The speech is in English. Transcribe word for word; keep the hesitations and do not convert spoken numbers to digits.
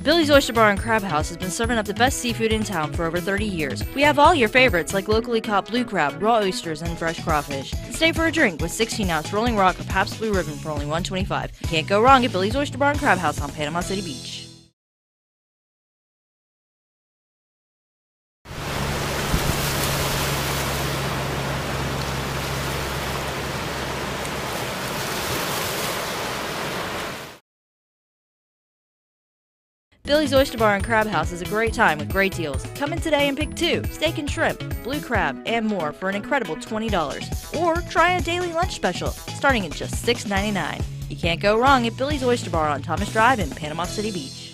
Billy's Oyster Bar and Crab House has been serving up the best seafood in town for over thirty years. We have all your favorites like locally caught blue crab, raw oysters, and fresh crawfish. Stay for a drink with sixteen ounce Rolling Rock or Pabst Blue Ribbon for only one twenty-five. You can't go wrong at Billy's Oyster Bar and Crab House on Panama City Beach. Billy's Oyster Bar and Crab House is a great time with great deals. Come in today and pick two, steak and shrimp, blue crab, and more for an incredible twenty dollars. Or try a daily lunch special, starting at just six ninety-nine. You can't go wrong at Billy's Oyster Bar on Thomas Drive in Panama City Beach.